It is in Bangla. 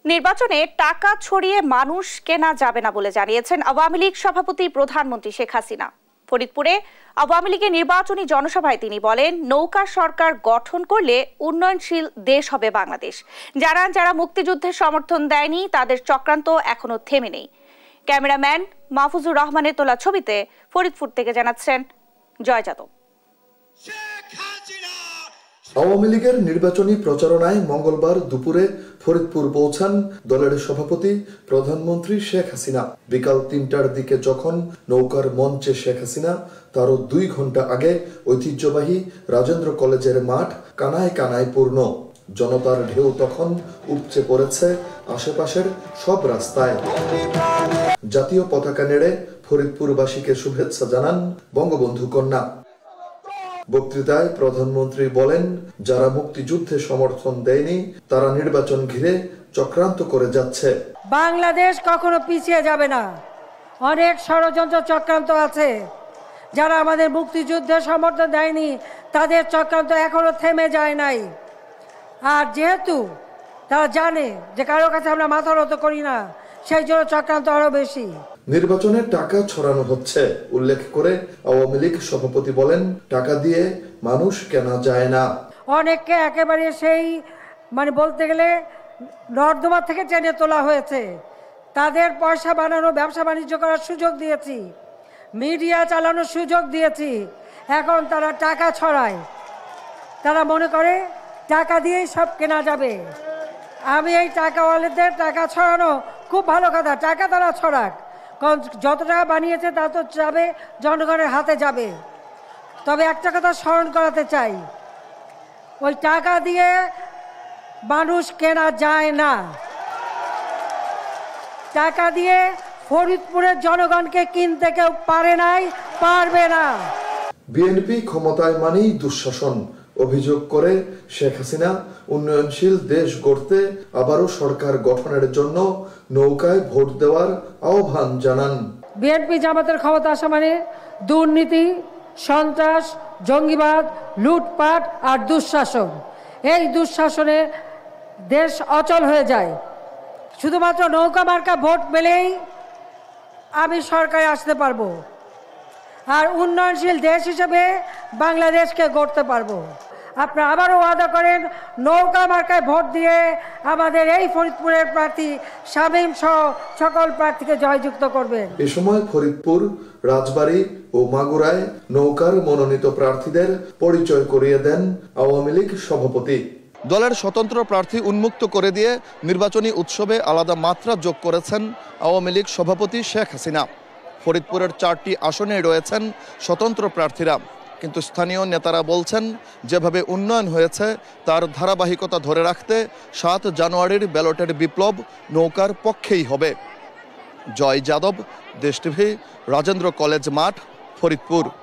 নির্বাচনে টাকা ছড়িয়ে মানুষ কেনা যাবে না বলে জানিয়েছেন আওয়ামী লীগ সভাপতি প্রধানমন্ত্রী শেখ হাসিনা। ফরিদপুরে আওয়ামী লীগের নির্বাচনী জনসভায় তিনি বলেন, নৌকা সরকার গঠন করলে উন্নয়নশীল দেশ হবে বাংলাদেশ। যারা মুক্তিযুদ্ধের সমর্থন দেয়নি তাদের চক্রান্ত এখনো থেমে নেই। ক্যামেরাম্যান মাহফুজুর রহমানের তোলা ছবিতে ফরিদপুর থেকে জানাচ্ছেন জয় যাদব। আওয়ামী লীগের নির্বাচনী প্রচারণায় মঙ্গলবার দুপুরে ফরিদপুর পৌঁছান দলের সভাপতি প্রধানমন্ত্রী শেখ হাসিনা। বিকাল ৩টার দিকে যখন নৌকার মঞ্চে শেখ হাসিনা, তারও ২ ঘন্টা আগে ঐতিহ্যবাহী রাজেন্দ্র কলেজের মাঠ কানায় কানায় পূর্ণ। জনতার ঢেউ তখন উপচে পড়েছে আশেপাশের সব রাস্তায়। জাতীয় পতাকা নেড়ে ফরিদপুরবাসীকে শুভেচ্ছা জানান বঙ্গবন্ধু কন্যা। বক্তৃতায় প্রধানমন্ত্রী বলেন, যারা মুক্তিযুদ্ধে সমর্থন দেয়নি তারা নির্বাচন ঘিরে চক্রান্ত করে যাচ্ছে। বাংলাদেশ কখনো পিছিয়ে যাবে না। অনেক ষড়যন্ত্র চক্রান্ত আছে। যারা আমাদের মুক্তিযুদ্ধে সমর্থন দেয়নি তাদের চক্রান্ত এখনো থেমে যায় নাই। আর যেহেতু তারা জানে যে কারো কাছে আমরা মাথা নত করি না, সেই জন্য চক্রান্ত আরো বেশি। নির্বাচনে টাকা ছড়ানো হচ্ছে উল্লেখ করে আওয়ামী লীগ সভাপতি বলেন, টাকা দিয়ে মানুষ কেনা যায় না। অনেককে একেবারে সেই বলতে গেলে নর্দমা থেকে টেনে তোলা হয়েছে। তাদের পয়সা বানানো, ব্যবসা বাণিজ্য করার সুযোগ দিয়েছি, মিডিয়া চালানোর সুযোগ দিয়েছি। এখন তারা টাকা ছড়ায়। তারা মনে করে টাকা দিয়েই সব কেনা যাবে। আমি এই টাকাওয়ালাদের টাকা ছড়ানো খুব ভালো কথা, টাকা তারা ছড়াক, কারণ যত টাকা বানিয়েছে তা তো যাবে জনগণের হাতে যাবে। তবে একটা কথা স্মরণ করাতে চাই, ওই টাকা দিয়ে মানুষ কেনা যায় না। টাকা দিয়ে ফরিদপুরের জনগণকে কিনতে কেউ পারে নাই, পারবে না। বিএনপি ক্ষমতায় মানেই দুঃশাসন অভিযোগ করে শেখ হাসিনা উন্নয়নশীল দেশ গড়তে আবারও সরকার গঠনের জন্য নৌকায় ভোট দেওয়ার আহ্বান জানান। বিএনপি জামাতের ক্ষমতা আসা মানে দুর্নীতি, সন্ত্রাস, জঙ্গিবাদ, লুটপাট আর দুঃশাসন। এই দুঃশাসনে দেশ অচল হয়ে যায়। শুধুমাত্র নৌকা মার্কা ভোট পেলেই আমি সরকারে আসতে পারবো আর উন্নয়নশীল দেশ হিসেবে বাংলাদেশকে গড়তে পারবো। আপনারা আবারও ওয়াদা করেন নৌকা মার্কায় ভোট দিয়ে আমাদের এই ফরিদপুরের প্রার্থী শামীম সহ সকল প্রার্থীকে জয়যুক্ত করবেন। এ সময় ফরিদপুর, রাজবাড়ী ও মাগুরায় নৌকার মনোনীত প্রার্থীদের পরিচয় করিয়ে দেন আওয়ামী লীগ সভাপতি। দলের স্বতন্ত্র প্রার্থী উন্মুক্ত করে দিয়ে নির্বাচনী উৎসবে আলাদা মাত্রা যোগ করেছেন আওয়ামী লীগ সভাপতি শেখ হাসিনা। ফরিদপুরের 4টি আসনে রয়েছেন স্বতন্ত্র প্রার্থীরা, কিন্তু স্থানীয় নেতারা বলছেন যেভাবে উন্নয়ন হয়েছে তার ধারাবাহিকতা ধরে রাখতে 7 জানুয়ারির ব্যালটের বিপ্লব নৌকার পক্ষেই হবে। জয় যাদব, দেশ টিভি, রাজেন্দ্র কলেজ মাঠ, ফরিদপুর।